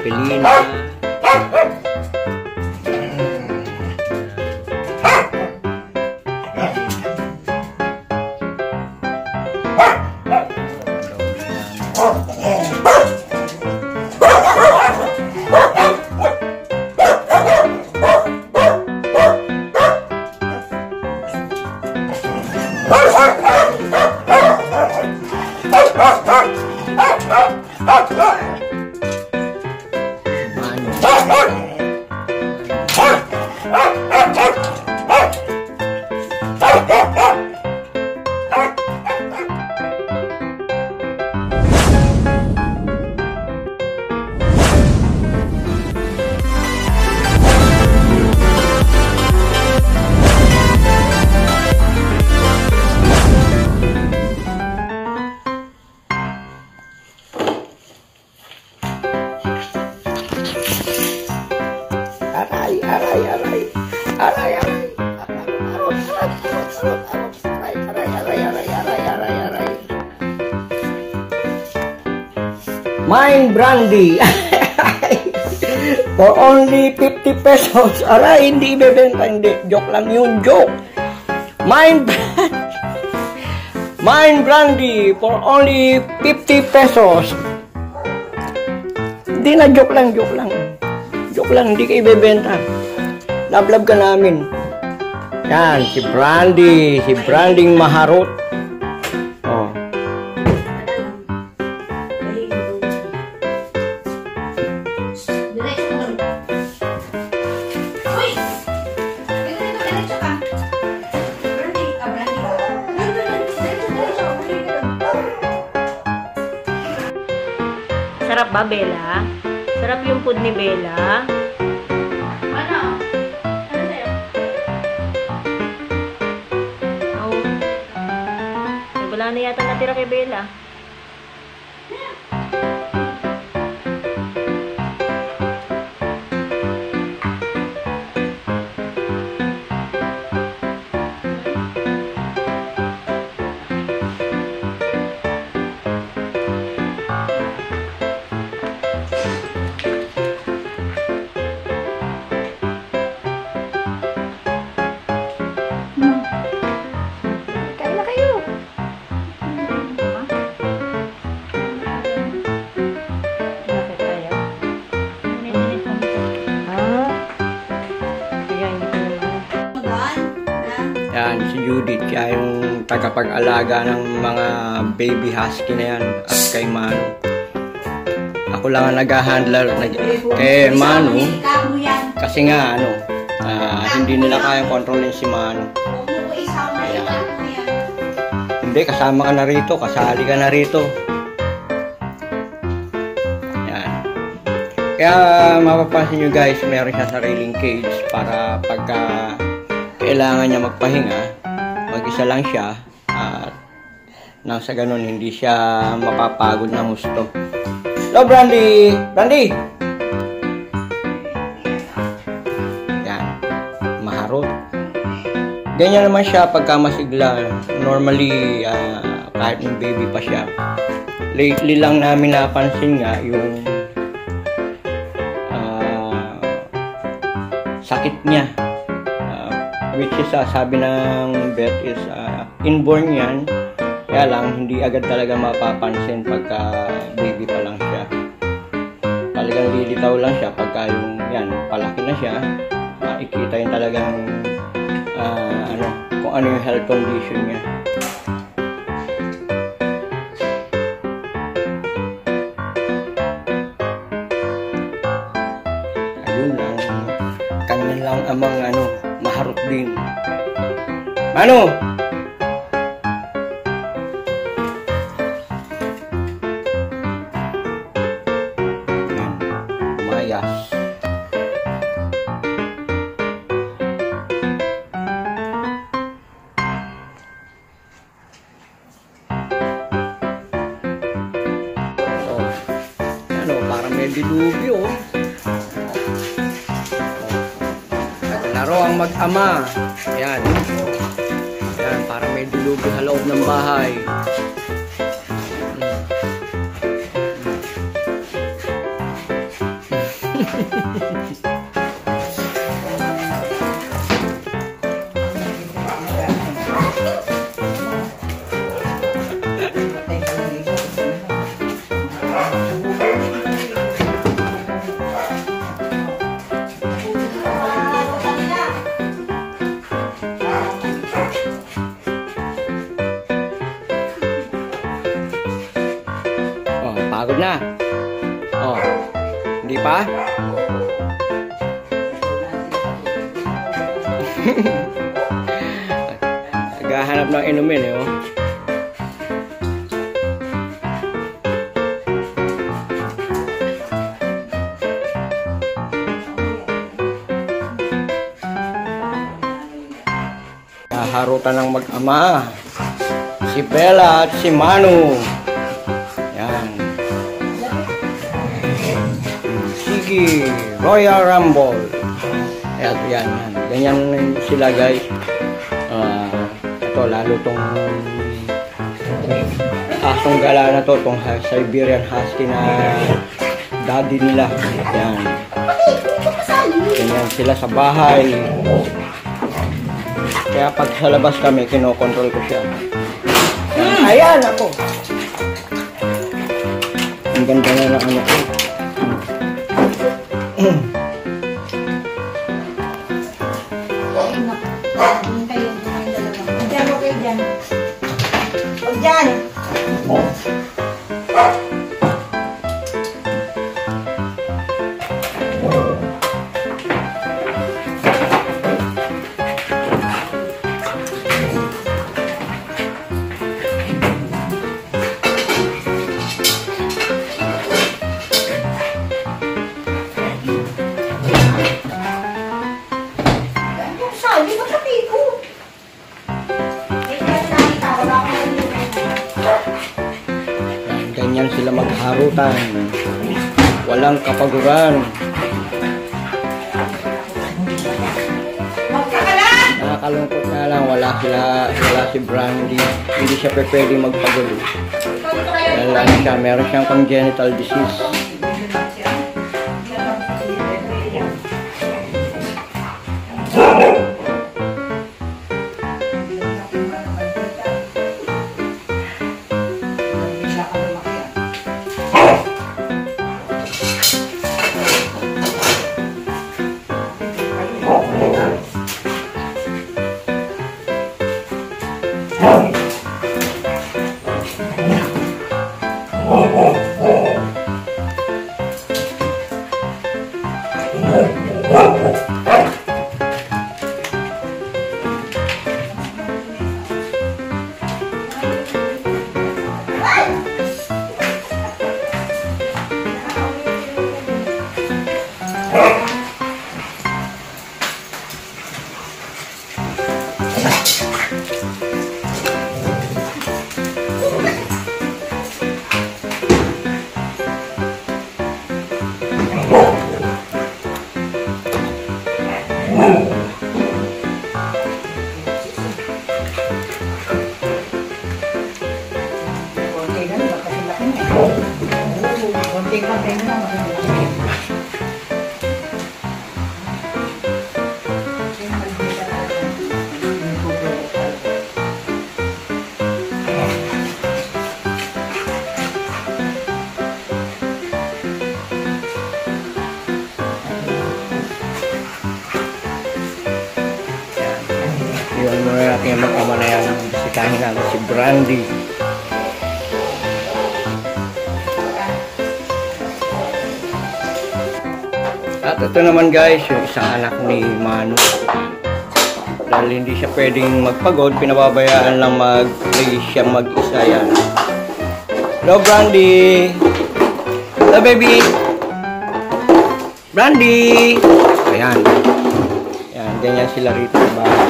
Belina. Mind brandy for only 50 pesos. Aray, hindi ibebenta, hindi. Joke lang yun, joke. Mind brandy for only 50 pesos. Hindi na, joke lang, joke lang. Joke lang, hindi ka ibebenta. Love ka namin. Yan, si Branding Maharot. Oh. Sarap ba, Bella? Sarap yung food ni Bella? Ano? Ano sa'yo? Oh. Wala na yata natira kay Bella. Yan, si Judith, siya yung tagapag-alaga ng mga baby husky na yan at kay Manu. Ako lang ang nag-handler kay Manu kasi nga hindi nila kayang kontrolin si Manu. Ayan. Hindi, kasama ka na rito, kasali ka na rito. Yan. Kaya mapapansin nyo guys, meron siya sariling cage para pagka kailangan niya magpahinga, mag-isa lang siya at nang sa ganun hindi siya mapapagod ng husto. Hello, Brandy! Brandy! Yan. Maharot. Ganyan naman siya pagka masigla. Normally, kahit yung baby pa siya. Lately lang namin napansin nga yung sakit niya. Which is sabi ng vet is inborn yan, kaya lang hindi agad talaga mapapansin pagka baby pa lang siya. Talagang lilitaw lang siya pagka yung yan, palaki na siya, makikita yung talagang kung ano yung health condition niya. Ayun lang, kanilang amang maharot din. Manu! Yan. Umayas. So, parang may dilubyo. Laro ang mag-ama. Ayan. Ayan, para may dilubyo sa loob ng bahay. Oh, pagod na. Oh, hindi pa? Naghahanap ng inumin eh, oh. Harutan ng mag-ama, si Bella at si Manu. Yan. Sige, Royal Rumble. Ayan, yan. Ganyan sila, guys. Ito, lalo tong asong gala na to, tong Siberian Husky na daddy nila. Yan. Ganyan sila sa bahay. Kaya pag sa labas kami, kinokontrol ko siya. Ayan ako! Ang ganda na ng ano ko. Diyan, okay dyan. O dyan! Sabi ko pati ko. Ganyan sila magharutan. Walang kapaguran. Nakakalungkot na lang, wala si Brandy. Hindi siya pwedeng magpagulo. Dahil lang siya, meron siyang congenital disease. Konti-konti na lang. Iwan muna natin yung mag-ama na yan. Bisitahin natin si Brandy. At ito naman guys, yung isang anak ni Manu. Dahil hindi siya pwedeng magpagod, pinababayaan lang mag-play siya mag-isa yan. Hello Brandy! Hello baby! Brandy! Ayan. Ayan, ganyan sila rito sa bahay.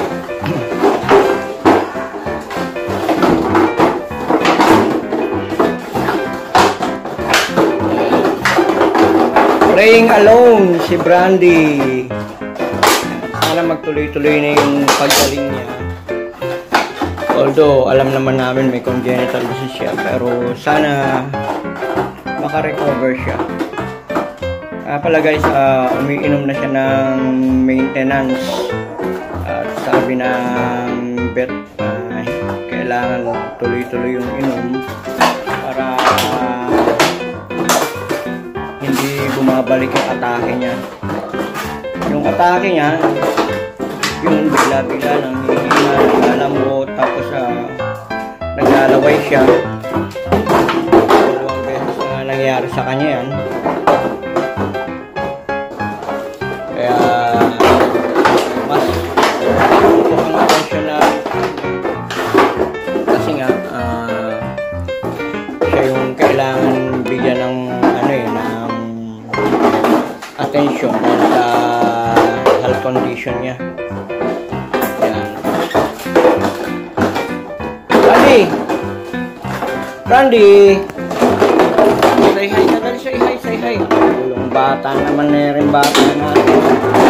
Praying alone si Brandy. Sana magtuloy-tuloy na yung paggaling niya. Although alam naman namin may congenital disease siya, pero sana makarecover siya. Pala guys, umiinom na siya ng maintenance. At sabi ng vet, kailangan tuloy-tuloy yung inom para hindi bumabalik yung atake niya. Yung atake niya, yung bigla-bigla nang hihina, naglalambot, tapos naglalaway siya. Dalawang beses na nangyari sa kanya yan. Kaya mas ang atensyon na kasi nga siya yung kailangan bigyan ng ng atensyon sa health condition niya. Yan. Randy! Say hi ka dali, say hi. Yung bata naman na rin bata natin.